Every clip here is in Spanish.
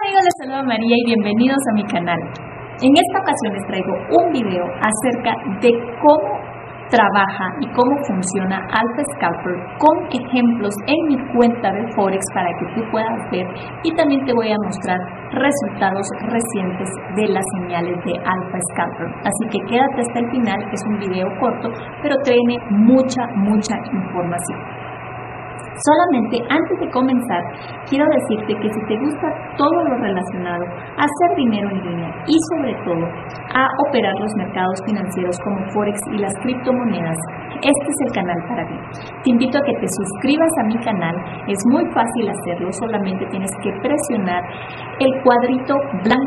amigos, les saluda María y bienvenidos a mi canal. En esta ocasión les traigo un video acerca de cómo trabaja y cómo funciona Alpha Scalper con ejemplos en mi cuenta de Forex para que tú puedas ver, y también te voy a mostrar resultados recientes de las señales de Alpha Scalper. Así que quédate hasta el final, es un video corto pero tiene mucha información. Solamente antes de comenzar, quiero decirte que si te gusta todo lo relacionado a hacer dinero en línea y sobre todo a operar los mercados financieros como Forex y las criptomonedas, este es el canal para ti. Te invito a que te suscribas a mi canal, es muy fácil hacerlo, solamente tienes que presionar el cuadrito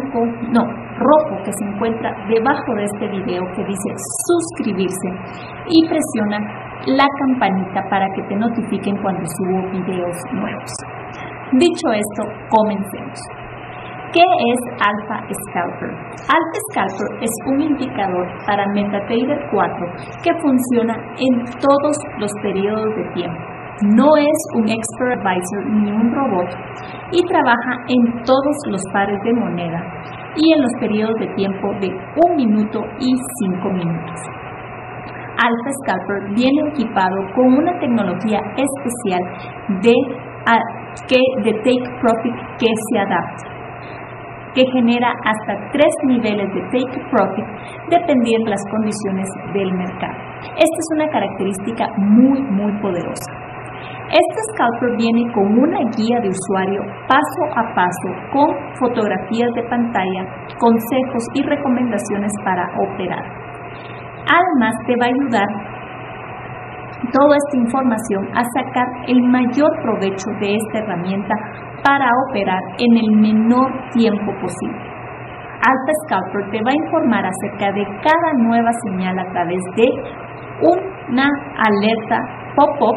rojo que se encuentra debajo de este video que dice suscribirse y presiona la campanita para que te notifiquen cuando subo videos nuevos. Dicho esto, comencemos. ¿Qué es Alpha Scalper? Alpha Scalper es un indicador para MetaTrader 4 que funciona en todos los periodos de tiempo. No es un expert advisor ni un robot y trabaja en todos los pares de moneda y en los periodos de tiempo de 1 minuto y 5 minutos. Alpha Scalper viene equipado con una tecnología especial de Take Profit que se adapta, que genera hasta 3 niveles de Take Profit dependiendo de las condiciones del mercado. Esta es una característica muy poderosa. Este Scalper viene con una guía de usuario paso a paso con fotografías de pantalla, consejos y recomendaciones para operar. Además, te va a ayudar toda esta información a sacar el mayor provecho de esta herramienta para operar en el menor tiempo posible. Alpha Scalper te va a informar acerca de cada nueva señal a través de una alerta pop-up,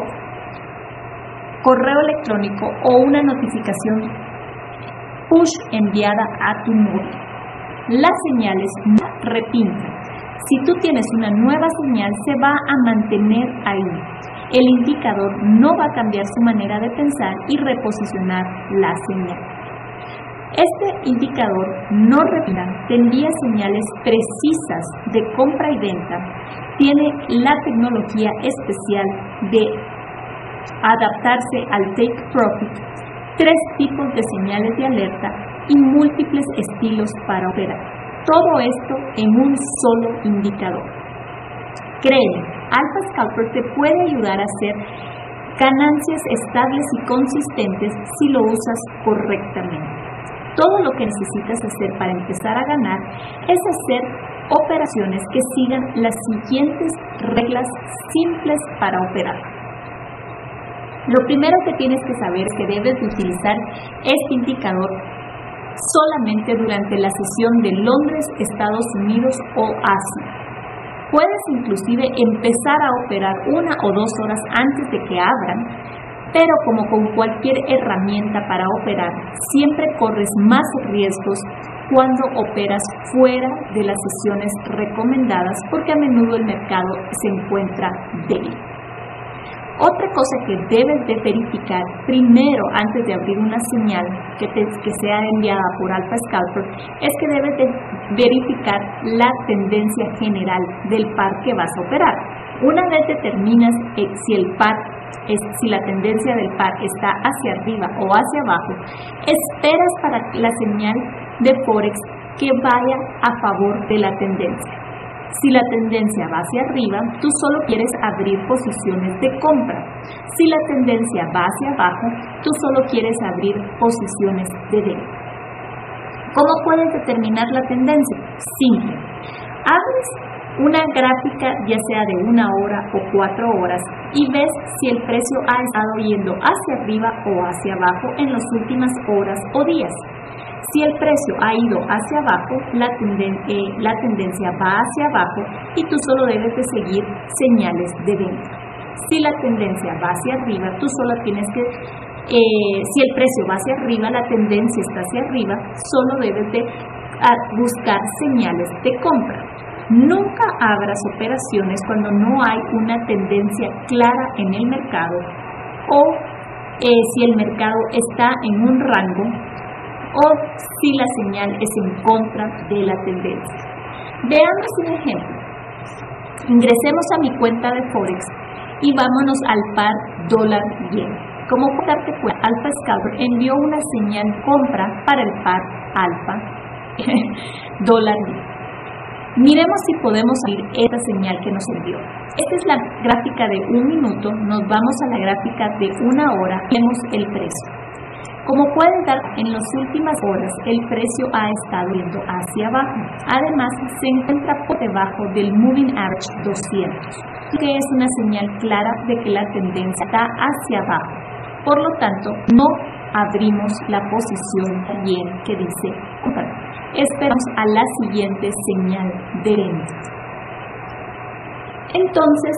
correo electrónico o una notificación push enviada a tu móvil. Las señales no repiten. Si tú tienes una nueva señal, se va a mantener ahí. El indicador no va a cambiar su manera de pensar y reposicionar la señal. Este indicador no repita, te envía señales precisas de compra y venta. Tiene la tecnología especial de adaptarse al Take Profit, 3 tipos de señales de alerta y múltiples estilos para operar. Todo esto en un solo indicador. Créeme, Alpha Scalper te puede ayudar a hacer ganancias estables y consistentes si lo usas correctamente. Todo lo que necesitas hacer para empezar a ganar es hacer operaciones que sigan las siguientes reglas simples para operar. Lo primero que tienes que saber es que debes de utilizar este indicador solamente durante la sesión de Londres, Estados Unidos o Asia. Puedes inclusive empezar a operar 1 o 2 horas antes de que abran, pero como con cualquier herramienta para operar, siempre corres más riesgos cuando operas fuera de las sesiones recomendadas porque a menudo el mercado se encuentra débil. Otra cosa que debes de verificar primero antes de abrir una señal que sea enviada por Alpha Scalper es que debes de verificar la tendencia general del par que vas a operar. Una vez determinas si la tendencia del par está hacia arriba o hacia abajo, esperas para la señal de Forex que vaya a favor de la tendencia. Si la tendencia va hacia arriba, tú solo quieres abrir posiciones de compra. Si la tendencia va hacia abajo, tú solo quieres abrir posiciones de venta. ¿Cómo puedes determinar la tendencia? Simple. Abres una gráfica ya sea de 1 hora o 4 horas y ves si el precio ha estado yendo hacia arriba o hacia abajo en las últimas horas o días. Si el precio ha ido hacia abajo, la tendencia va hacia abajo y tú solo debes de seguir señales de venta. Si la tendencia va hacia arriba, tú solo tienes que, si el precio va hacia arriba, la tendencia está hacia arriba, solo debes de buscar señales de compra. Nunca abras operaciones cuando no hay una tendencia clara en el mercado o si el mercado está en un rango o si la señal es en contra de la tendencia. Veamos un ejemplo. Ingresemos a mi cuenta de Forex y vámonos al par dólar-yen. Como puedes darte cuenta, Alpha Scalper envió una señal compra para el par alfa dólar-yen. Miremos si podemos abrir esta señal que nos envió. Esta es la gráfica de 1 minuto, nos vamos a la gráfica de 1 hora y vemos el precio. Como pueden dar, en las últimas horas el precio ha estado yendo hacia abajo. Además, se encuentra por debajo del Moving Average 200, que es una señal clara de que la tendencia está hacia abajo. Por lo tanto, no abrimos la posición bien que dice comprar. Esperamos a la siguiente señal de venta. Entonces,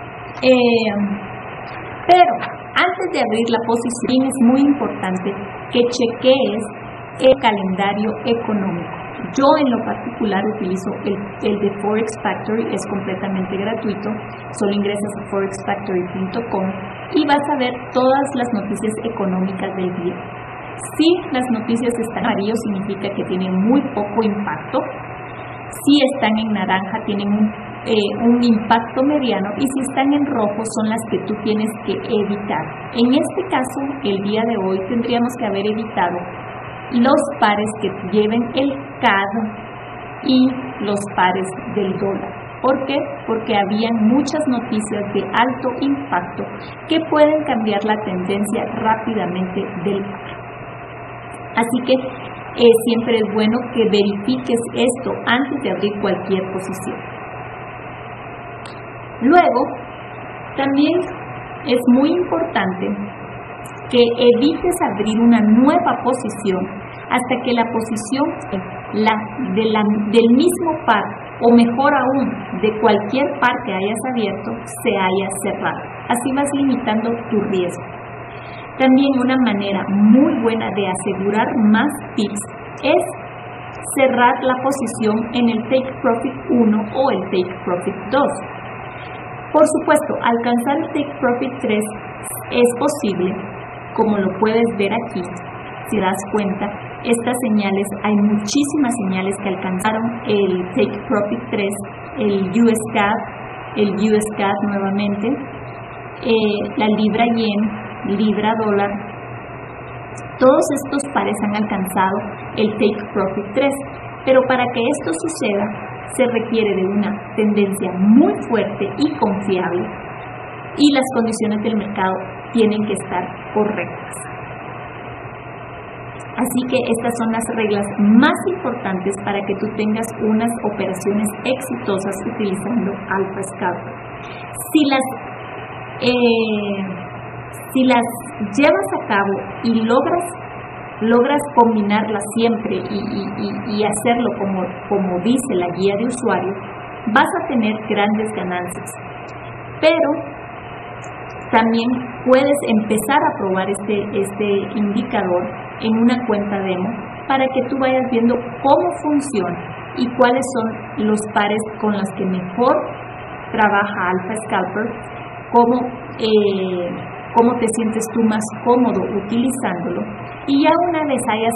pero antes de abrir la posición es muy importante que chequees el calendario económico. Yo en lo particular utilizo el de Forex Factory, es completamente gratuito, solo ingresas a forexfactory.com y vas a ver todas las noticias económicas del día. Si las noticias están en amarillo significa que tienen muy poco impacto, si están en naranja tienen un impacto mediano y si están en rojo son las que tú tienes que evitar. En este caso, el día de hoy tendríamos que haber evitado los pares que lleven el CAD y los pares del dólar. ¿Por qué? Porque habían muchas noticias de alto impacto que pueden cambiar la tendencia rápidamente del par. Así que siempre es bueno que verifiques esto antes de abrir cualquier posición. Luego, también es muy importante que evites abrir una nueva posición hasta que la posición del mismo par, o mejor aún, de cualquier par que hayas abierto, se haya cerrado. Así vas limitando tu riesgo. También una manera muy buena de asegurar más tips es cerrar la posición en el Take Profit 1 o el Take Profit 2. Por supuesto, alcanzar el Take Profit 3 es posible, como lo puedes ver aquí. Si das cuenta, estas señales, hay muchísimas señales que alcanzaron el Take Profit 3, el US CAD nuevamente, la libra yen, libra dólar. Todos estos pares han alcanzado el Take Profit 3, pero para que esto suceda se requiere de una tendencia muy fuerte y confiable y las condiciones del mercado tienen que estar correctas. Así que estas son las reglas más importantes para que tú tengas unas operaciones exitosas utilizando Alpha Scalper. Si las llevas a cabo y logras combinarlas siempre y hacerlo como dice la guía de usuario, vas a tener grandes ganancias. Pero también puedes empezar a probar este indicador en una cuenta demo para que tú vayas viendo cómo funciona y cuáles son los pares con los que mejor trabaja Alpha Scalper, cómo te sientes tú más cómodo utilizándolo, y ya una vez hayas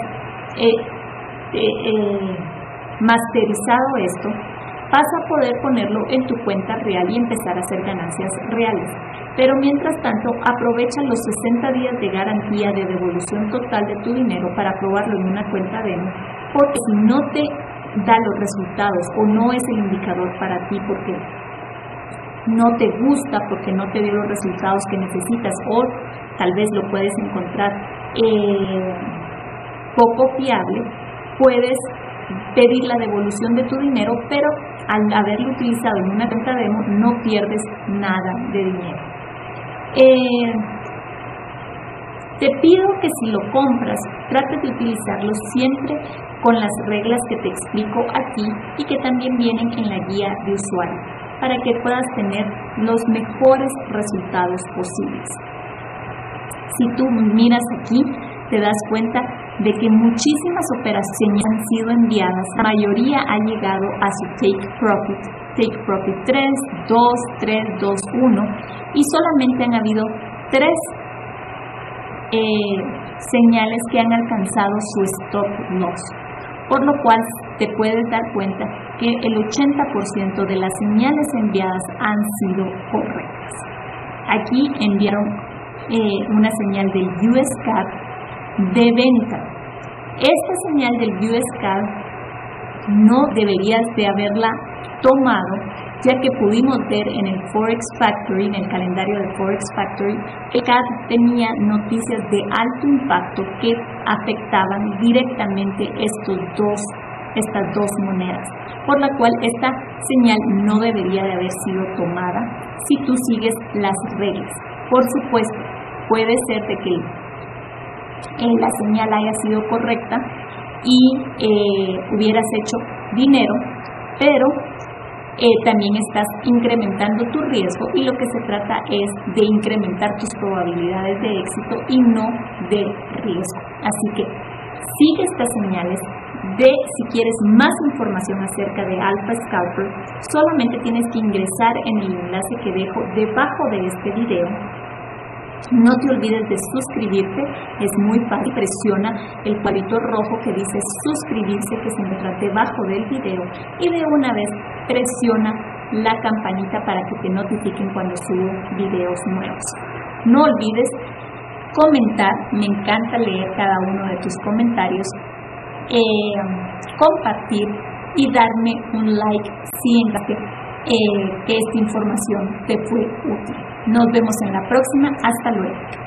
masterizado esto, vas a poder ponerlo en tu cuenta real y empezar a hacer ganancias reales. Pero mientras tanto, aprovecha los 60 días de garantía de devolución total de tu dinero para probarlo en una cuenta demo, porque si no te da los resultados o no es el indicador para ti porque no te gusta, porque no te dio los resultados que necesitas, o tal vez lo puedes encontrar poco fiable, puedes pedir la devolución de tu dinero, pero al haberlo utilizado en una cuenta demo no pierdes nada de dinero. Te pido que si lo compras, trates de utilizarlo siempre con las reglas que te explico aquí y que también vienen en la guía de usuario, para que puedas tener los mejores resultados posibles. Si tú miras aquí, te das cuenta de que muchísimas operaciones han sido enviadas, la mayoría ha llegado a su Take Profit 3, 2, 3, 2, 1, y solamente han habido 3 señales que han alcanzado su stop loss, por lo cual te puedes dar cuenta que el 80% de las señales enviadas han sido correctas. Aquí enviaron una señal del US CAD de venta. Esta señal del US CAD no deberías de haberla tomado, ya que pudimos ver en el Forex Factory, en el calendario de Forex Factory, que CAD tenía noticias de alto impacto que afectaban directamente estas dos monedas, por la cual esta señal no debería de haber sido tomada si tú sigues las reglas. Por supuesto, puede ser de que la señal haya sido correcta y hubieras hecho dinero, pero también estás incrementando tu riesgo, y lo que se trata es de incrementar tus probabilidades de éxito y no de riesgo. Así que sigue estas señales. Si quieres más información acerca de Alpha Scalper, solamente tienes que ingresar en el enlace que dejo debajo de este video. No te olvides de suscribirte, es muy fácil, presiona el cuadrito rojo que dice suscribirse, que se encuentra debajo del video, y de una vez presiona la campanita para que te notifiquen cuando subo videos nuevos. No olvides comentar, me encanta leer cada uno de tus comentarios, compartir y darme un like si que esta información te fue útil. Nos vemos en la próxima. Hasta luego.